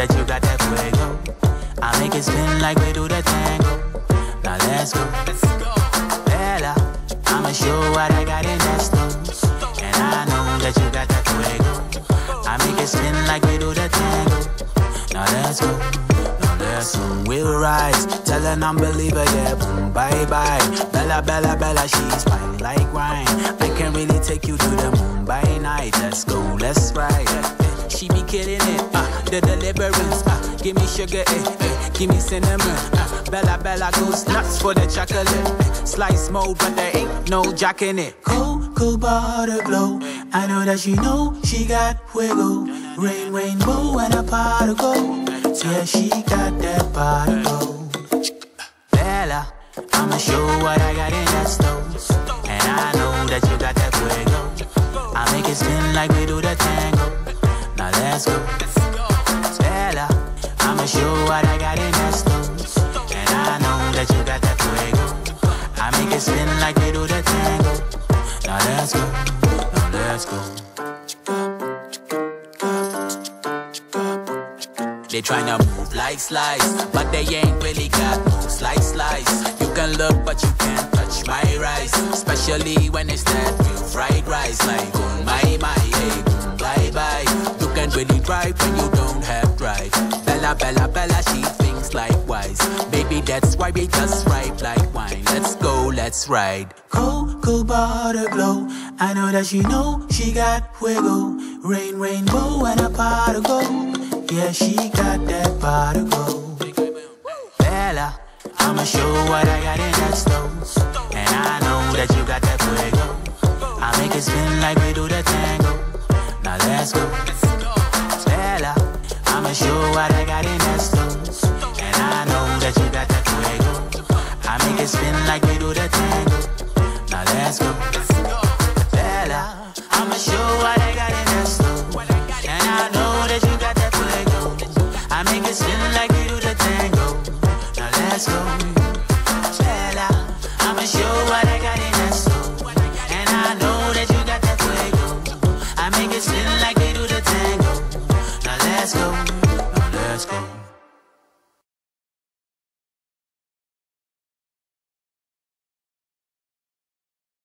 that you got that fuego. I make it spin like we do the tango. Now let's go. Bella, I'ma show what I got in that stove. And I know that you got that fuego. I make it spin like we do the tango. Now let's go. Soon we'll rise, tell an unbeliever, yeah, boom, bye-bye. Bella, Bella, Bella, she's fine like wine. I can really take you to the moon by night. Let's go, let's ride. She be killing it, the deliverance. Give me sugar, give me cinnamon. Bella, Bella goes nuts for the chocolate. Slice mode, but there ain't no jack in it. Cocoa butter glow. I know that she know she got wiggle. Rain, rainbow, and a pot of gold. Yeah, she got that body gold. Bella, I'ma show what I got in that stove. And I know that you got that fuego. I make it spin like we do the tango. Now let's go. Bella, I'ma show what I got in that stove. And I know that you got that fuego. I make it spin like we do the tango. Now let's go. Now let's go. They tryna move like slice, but they ain't really got moves like slice. You can look, but you can't touch my rice, especially when it's that real fried rice. Like, oh my, hey, bye-bye. You can really drive when you don't have drive. Bella, Bella, Bella, she thinks likewise. Baby, that's why we just ride like wine. Let's go, let's ride. Cocoa butter glow. I know that she know she got wiggle. Rain, rainbow, and a pot of gold. Yeah, she got that pot of gold. Bella, I'ma show what I got in that stove. And I know that you got that fuego. I make it spin like we do the tango. Now let's go. Bella, I'ma show what I got in that stove. And I know that you got that fuego. I make it spin like we do the tango. Now let's go. Bella, I'ma show what I got in that stove. And I know that you got that fuego. I make it spin like